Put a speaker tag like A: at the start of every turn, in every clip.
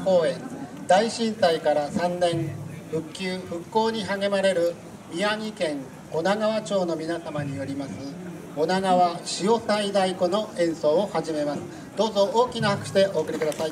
A: 公演、大震災から3年、復旧・復興に励まれる宮城県女川町の皆様によります女川潮騒太鼓の演奏を始めます。どうぞ大きな拍手でお送りください。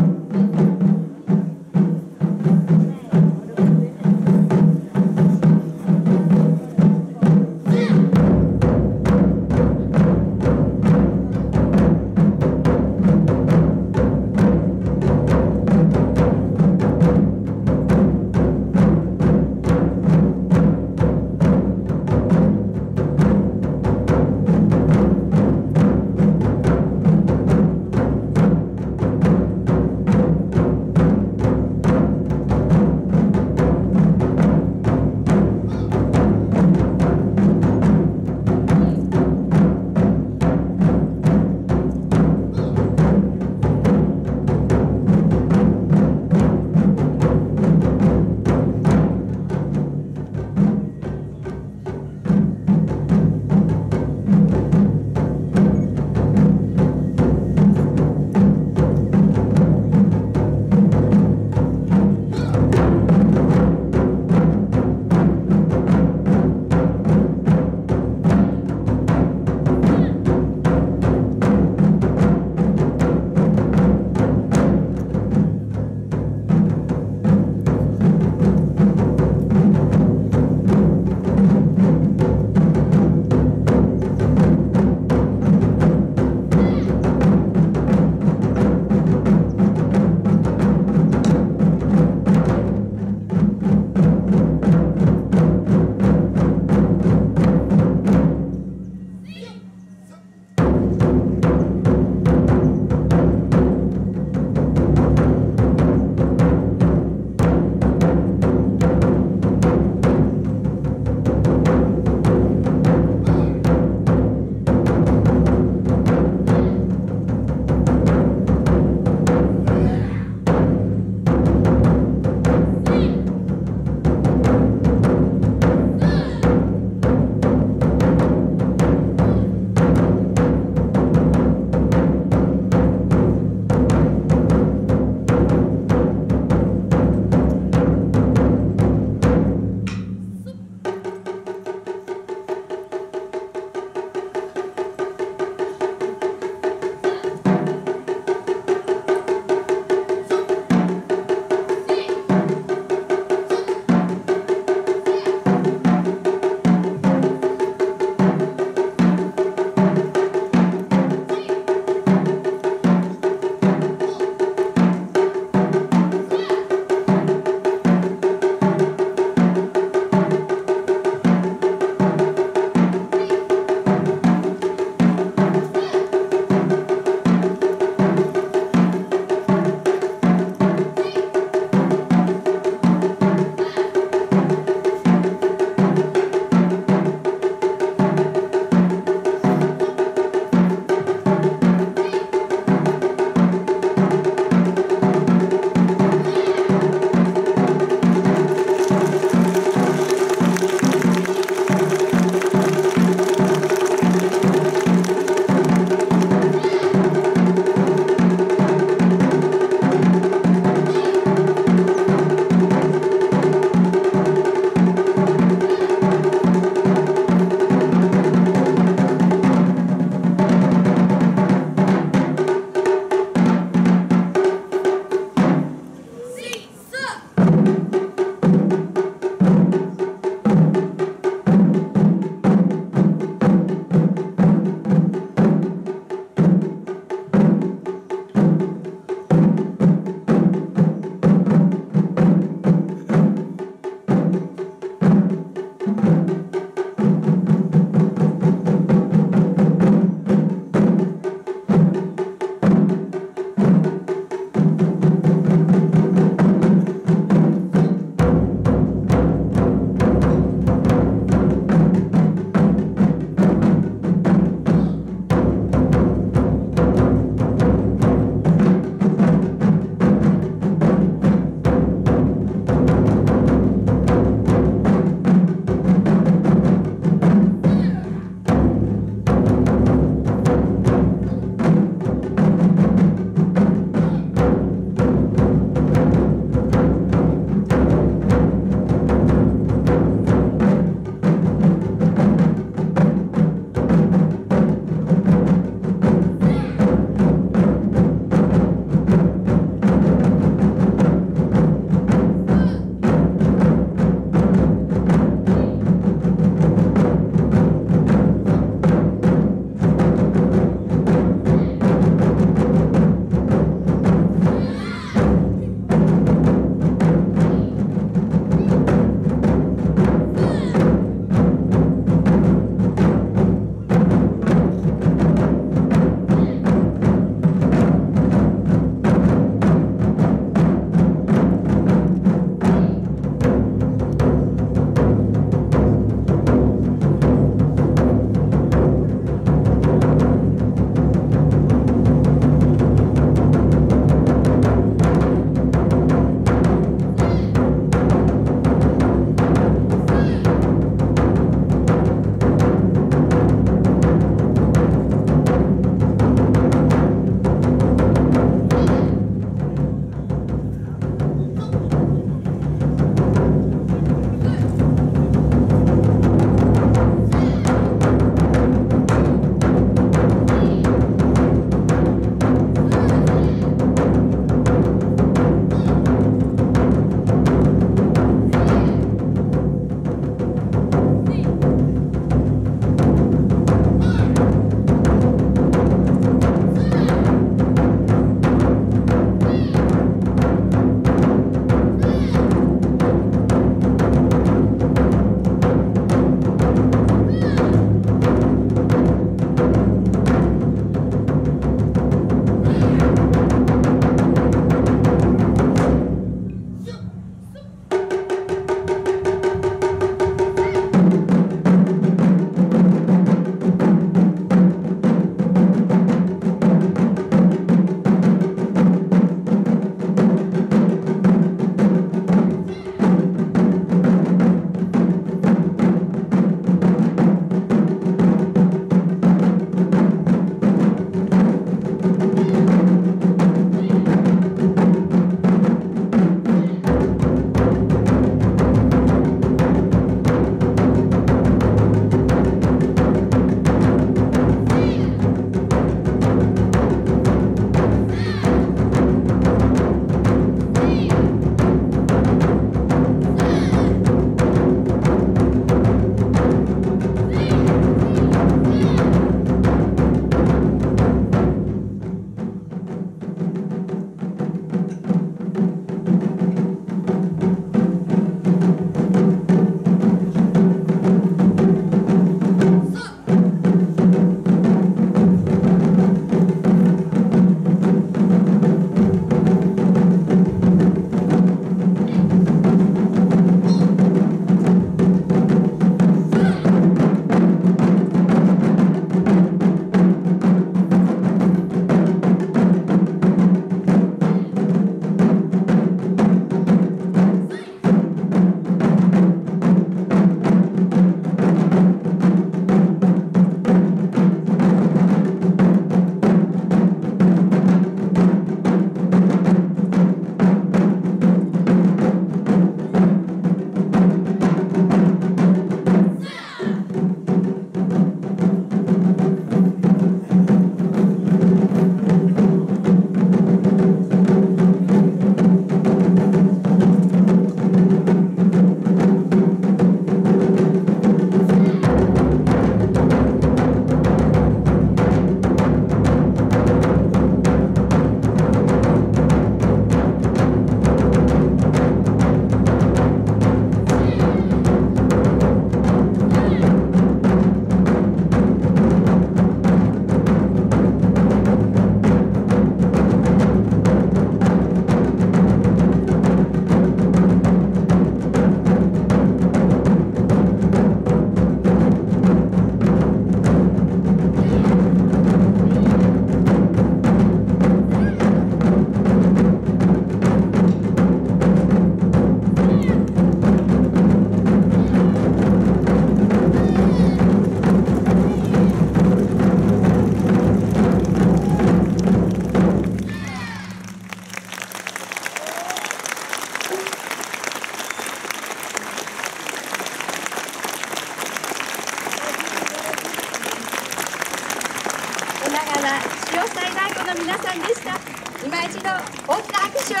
B: 川潮騒太鼓の皆さんでした。今一度大きな拍手を。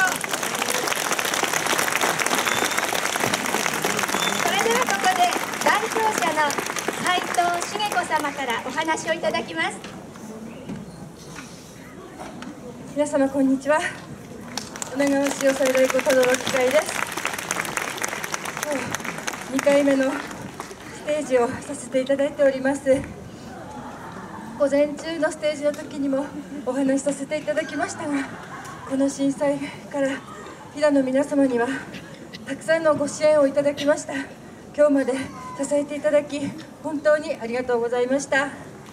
B: それではここで代表者の斉藤茂子様からお話をいただきます。
C: 皆様こんにちは。女川潮騒太鼓轟機会です。2回目のステージをさせていただいております。午前中のステージの時にもお話しさせていただきましたが、この震災から飛騨の皆様にはたくさんのご支援をいただきました。今日まで支えていただき本当にありがとうございました。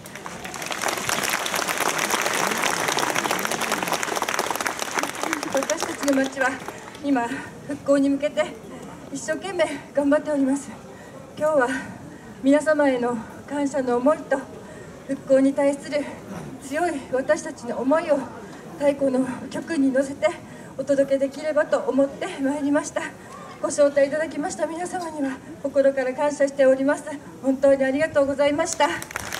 C: 私たちの町は今復興に向けて一生懸命頑張っております。今日は皆様への感謝の思いと復興に対する強い私たちの思いを太鼓の曲に乗せてお届けできればと思ってまいりました。ご招待いただきました皆様には心から感謝しております。本当にありがとうございました。こ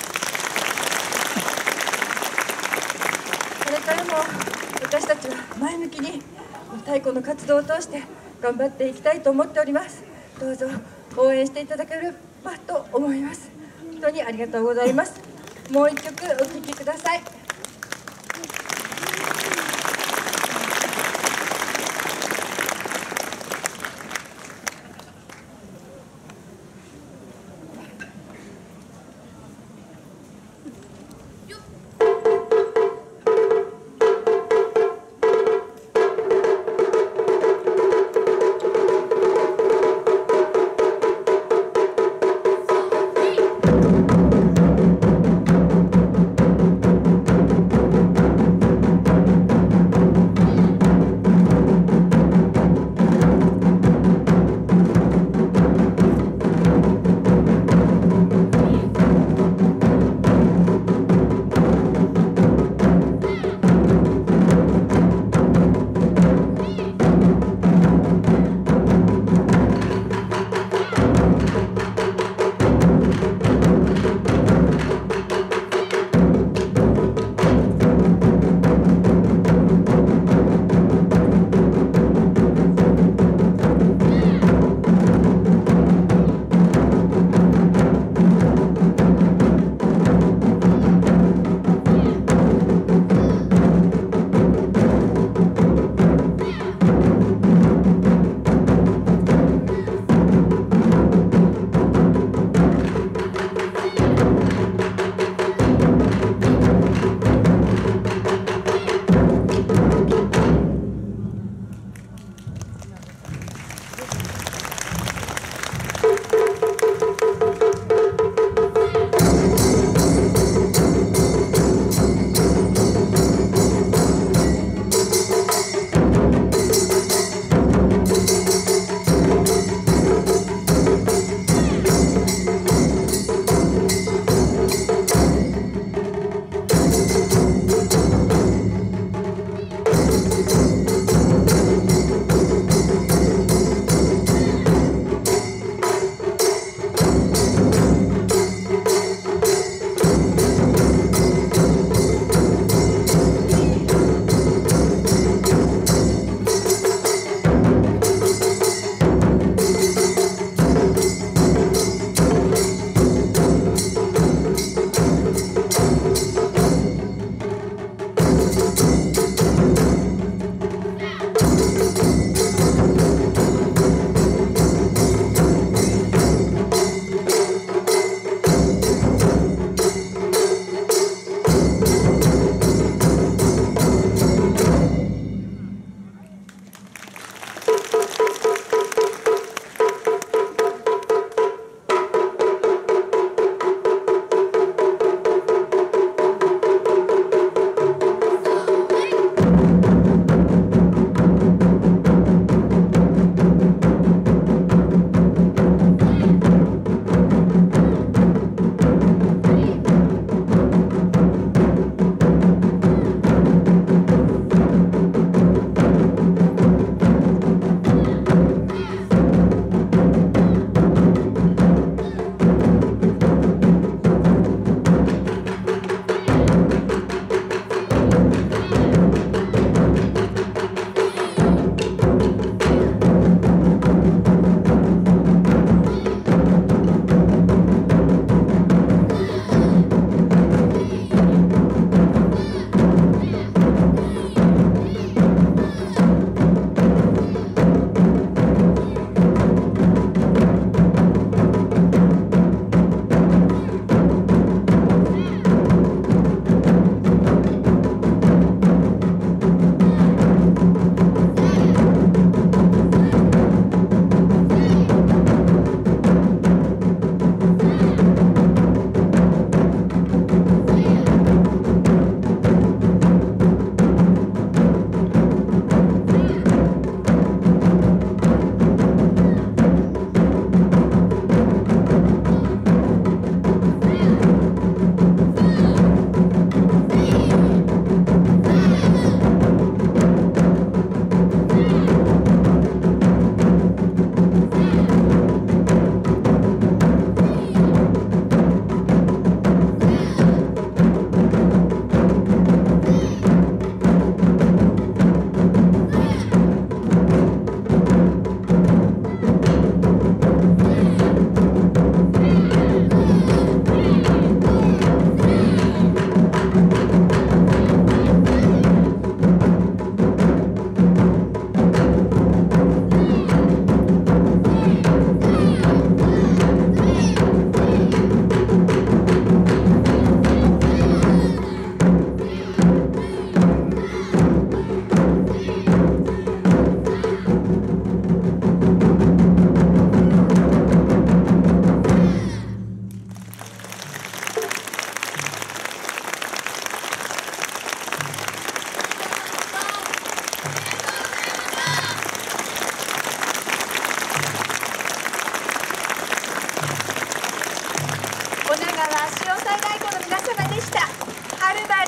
C: れからも私たちは前向きに太鼓の活動を通して頑張っていきたいと思っております。どうぞ応援していただければと思います。本当にありがとうございます。もう一曲お聴きください。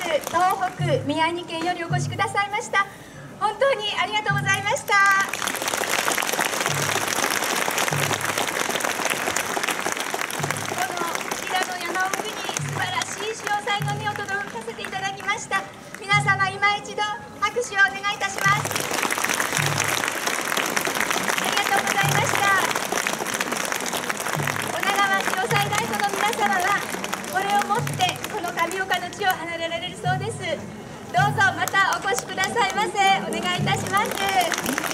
B: 東北宮城県よりお越しくださいました。本当にありがとうございました。この飛騨の山奥に素晴らしい潮騒の実を届かせていただきました。皆様今一度拍手をお願いいたします。ありがとうございました。女川潮騒太鼓の皆様はこれをもってこの上岡の地を離れられるそうです。どうぞまたお越しくださいませ。お願いいたします。